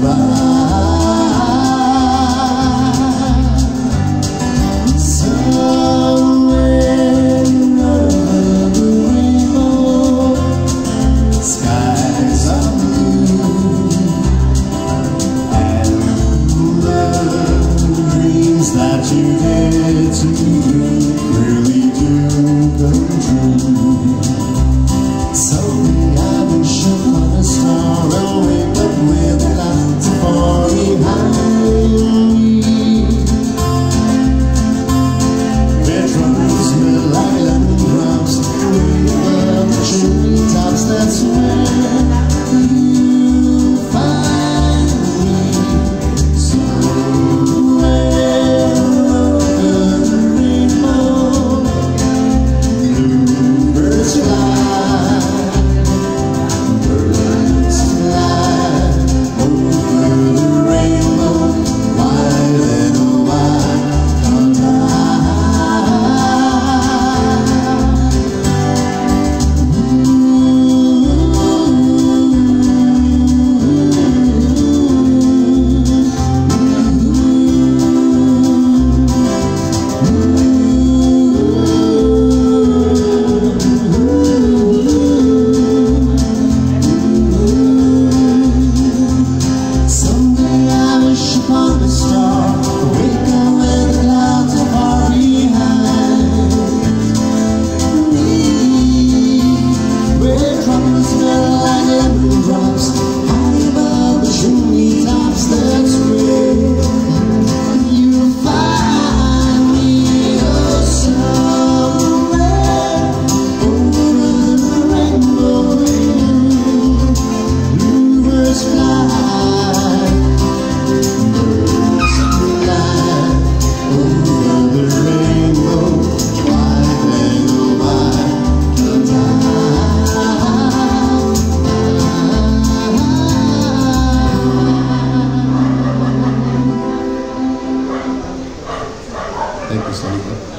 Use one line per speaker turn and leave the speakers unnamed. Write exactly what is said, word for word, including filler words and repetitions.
That you did to really do come true. Someday I will shoot on a star and wake up with the lights far behind me. Where troubles smell like lemon drops, way above the chimney tops. That's where you find me.
Thank you, Sonny.